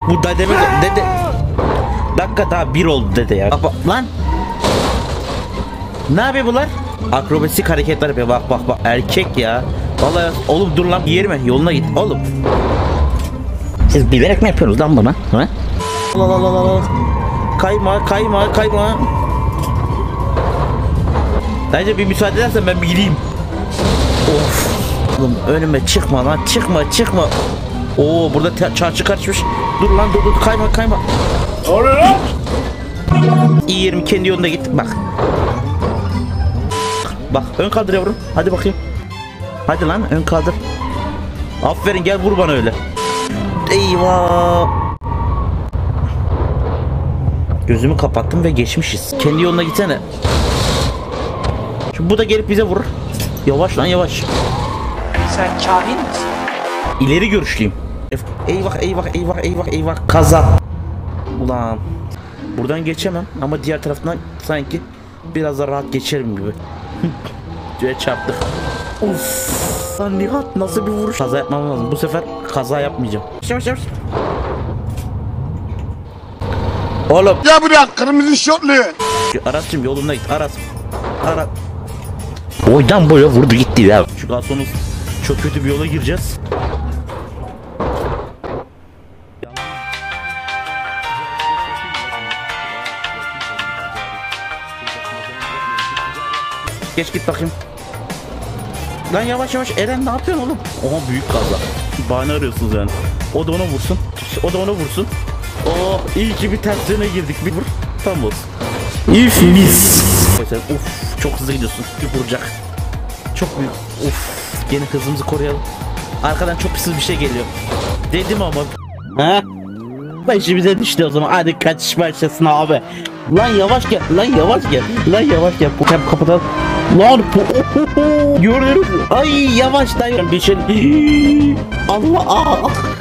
Bu dede. Dakika daha bir oldu dede ya. Bak lan. Ne yapıyor bunlar? Akrobasik hareketler yapıyor. Bak erkek ya. Vallahi oğlum dur lan yerime yoluna git oğlum. Siz bilerek mi yapıyorsunuz lan bunu? Ha? Allah. Kayma. Bence bir müsaade edersen ben bir gideyim. Of. Oğlum önüme çıkma lan çıkma. Oo burada çarşı karışmış. Dur lan dur kayma. Oluyor lan. İyi yerim kendi yolunda git bak. Bak ön kaldır yavrum. Hadi bakayım. Hadi lan ön kaldır. Aferin gel vur bana öyle. Eyvah. Gözümü kapattım ve geçmişiz. Kendi yoluna gitsene. Şimdi bu da gelip bize vurur. Yavaş lan yavaş. Sen kahin misin? İleri görüşlüyüm. Eyvah. Kaza. Ulan. Buradan geçemem ama diğer taraftan sanki biraz da rahat geçerim gibi. Diye çarptık. Of. Lan Nihat nasıl bir vuruş? Kaza yapmam lazım. Bu sefer kaza yapmayacağım. Yavaş. Oğlum. Ya bırak kırmızı şortlu. Aras'cığım yolunda git. Aras. Boydan boya vurdu gitti ya. Şu garsonuz çok kötü bir yola gireceğiz. Geç git bakayım. Lan yavaş Eren ne yapıyorsun oğlum? Oha büyük kaza. Bahane arıyorsunuz yani. O da ona vursun. Oh iyi ki bir tersine girdik. Bir vur. Tam olsun. Mis. Uf çok hızlı gidiyorsun. Bir vuracak. Çok büyük. Uf yine hızımızı koruyalım. Arkadan çok pis bir şey geliyor. Dedim ama. Ha? İşimize düştü o zaman. Hadi kaçış başlasın abi. Lan yavaş gel. Bu kapatalım. Lan görüyoruz. Ay yavaş dayan bir şey. Allah.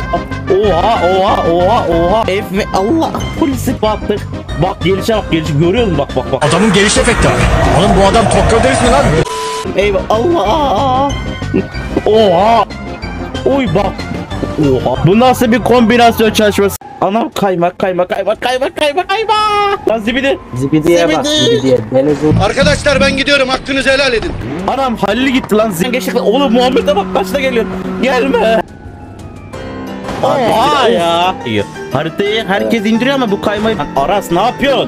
Oha. Ve Allah polisi battık. Bak gelişe görüyor musun bak. Adamın geliş efekti abi. Oğlum bu adam Tokyo deriz mi lan? Eyvah Allah. Oha. Oy bak. Oha. Bu nasıl bir kombinasyon çalışması? Anam kayma. Lan Zibidiye bak zibidiye. Arkadaşlar ben gidiyorum hakkınızı helal edin. Anam Halil gitti lan. Geçtik. Oğlum Muhammed'e bak kaçta geliyor. Gelme. Oha ya. Haritayı herkes indiriyor ama bu kaymayı. Aras ne yapıyorsun?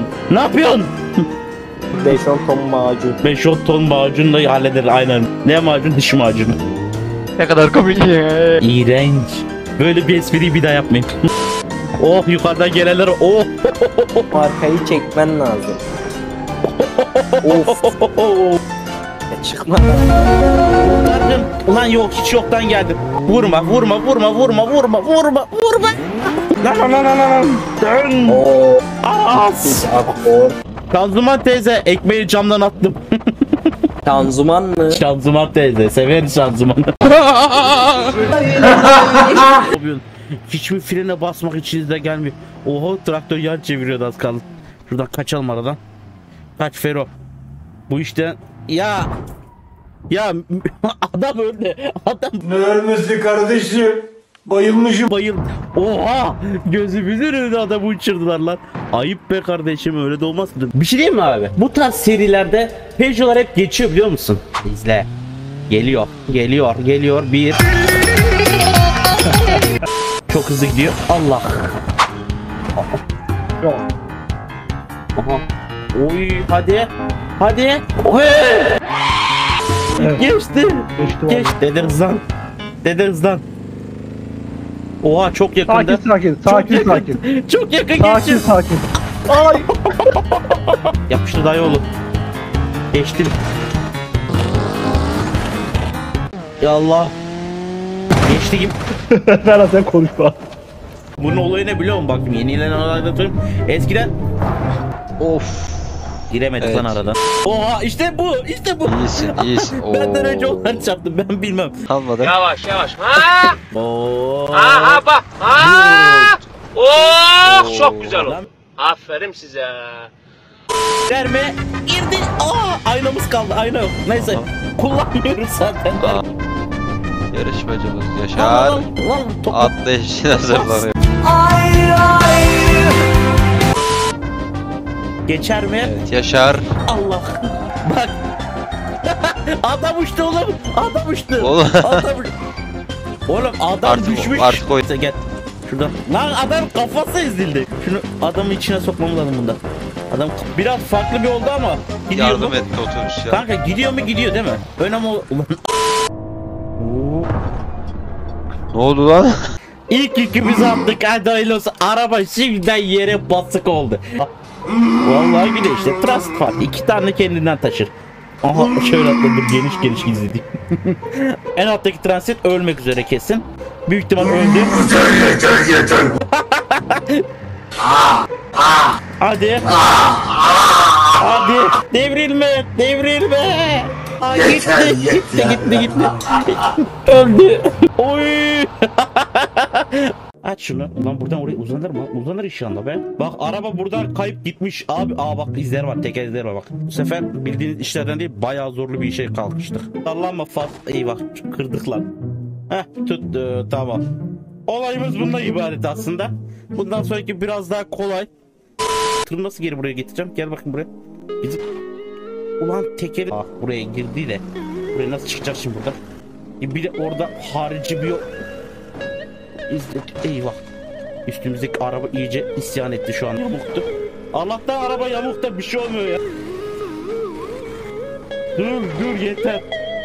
5-10 ton macun. 5-10 ton macunla halleder aynen. Ne macun? Diş macunu. Ne kadar komik ya. İğrenç. Böyle bir espriyi bir daha yapmayın. Oh yukarıdan gelenler oh. Arkayı çekmen lazım. Of. Çıkma. Ulan yok hiç yoktan geldim. Vurma. Lan. Dön. As. Tanzuman teyze ekmeği camdan attım. Tanzuman mı? Şanzıman teyze severiz şanzımanı. Hiçbir frene basmak içinizde gelmiyor. Oho traktör yan çeviriyordu az kaldı. Şuradan kaçalım aradan. Kaç Fero. Bu işte ya adam öldü. Ne ölmesi kardeşim? Bayılmışım. Oha gözümüzün önünde adamı uçurdular lan. Ayıp be kardeşim öyle de olmaz. Bir şey diyeyim mi abi? Bu tarz serilerde Peugeot'lar hep geçiyor biliyor musun? İzle. Geliyor. Bir. Çok hızlı gidiyor. Allah. Aha. Oy hadi. Hey. Geçti. Dede hızlan. Oha çok yakında. Sakin. Çok yakın geçti. Sakin. Ay. Yapıştır dayı oğlum. Geçtim. Ya Allah. Geçti gibi. Ferhat sen konuşma. Bunun olayı ne biliyor musun? Bak yenilenen olayda söyleyeyim. Eskiden Of. giremedik Evet. lan aradan. Oha işte bu. İyisin. Benden önce onlar çarptı ben bilmem. Kalmadı. Yavaş. Ha! Oo. Ha bak. Ha! Oh, çok güzel oldu. Lan Aferin size. verme. Girdi. Aynamız kaldı. Ayna yok. Neyse. Kullanmıyoruz zaten. Yarışmacımız Lan, Yaşar lan, top- atlayışına hazırlanıyor. Ayran geçer mi? Evet Yaşar. Allah. Bak. Adam uçtu oğlum. Adam uçtu. Oğlum. Adam uçtu. Oğlum adam Artık- düşmüş. artık o- Gel. Şuradan. Lan adam kafası ezildi. Şunu adamın içine sokmamız lazım bunda. Adam biraz farklı bir oldu ama gidiyor Yardım mu? etti otobüs ya. Kanka gidiyor mu gidiyor değil mi? Önemli ulan. Ne oldu lan? İlk yükümüzü attık hadi hayırlı olsun. Araba şimdiden yere basık oldu. Vallahi gidiyor işte. Transit var. 2 tane kendinden taşır. Aha şöyle atladım geniş geniş gizledik. En alttaki transit ölmek üzere kesin. Büyük ihtimal öldü. Yeter. Hadi. Hadi. Devrilme. Devrilme. Aa, gitti. Öldü. Oy. Aç şunu. Ulan buradan oraya uzanır mı? Uzanır inşallah be. Bak araba buradan kayıp gitmiş. Abi bak izler var. Teker izler var bak. Bu sefer bildiğiniz işlerden değil bayağı zorlu bir işe kalkıştık. Sallanma faz. İyi bak kırdık lan. Heh tuttu tamam. Olayımız bundan ibaret aslında. Bundan sonraki biraz daha kolay. Tırı nasıl geri buraya getireceğim? Gel bakın buraya. Bizim... Ulan tekeri... Ah buraya girdi de. Buraya nasıl çıkacak şimdi burada? Bir de orada harici bir yol... Eyvah. Üstümüzdeki araba iyice isyan etti şu an. Yamuktu. Allah'tan araba yamukta bir şey olmuyor ya. Dur yeter.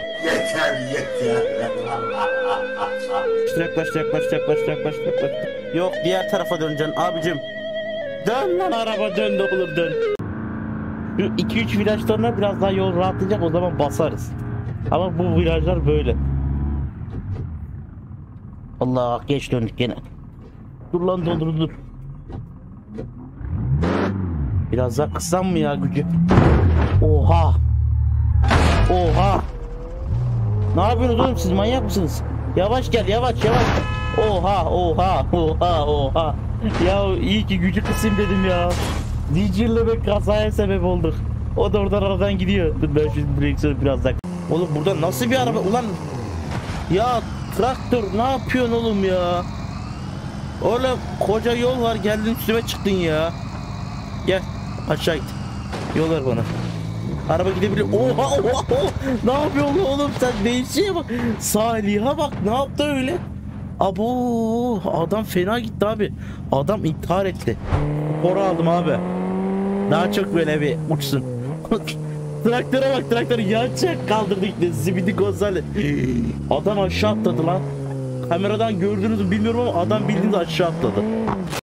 Yaklaş. Yok diğer tarafa döneceksin abicim. Dön lan araba dön de olur dön. Şu 2-3 viraj sonra biraz daha yol rahatlayacak o zaman basarız. Ama bu virajlar böyle. Allah geç döndük gene. Dur lan dur. Biraz daha kıssam mı ya gücü? Oha. Ne yapıyorsunuz oğlum siz manyak mısınız? Yavaş gel yavaş. Oha. Ya iyi ki gücü kısayım dedim ya. Dicirle be kazaya sebep olduk. O da oradan aradan gidiyor. Dur ben şu direksiyonu biraz daha. Oğlum burada nasıl bir araba ulan? Ya traktör ne yapıyorsun oğlum ya? Oğlum koca yol var geldin üstüme çıktın ya. Gel aşağı git. Yol ver bana. Araba gidebilir. Oha. Ne yapıyorsun oğlum sen değişiyor bak. Salih'e bak ne yaptı öyle? Abo adam fena gitti abi. Adam intihar etti. Kora aldım abi. Daha çok böyle bir uçsun. Traktöre bak traktörü yanacak kaldırdı işte Zibidi Gonzales. Adam aşağı atladı lan. Kameradan gördünüz mü bilmiyorum ama adam bildiğiniz aşağı atladı.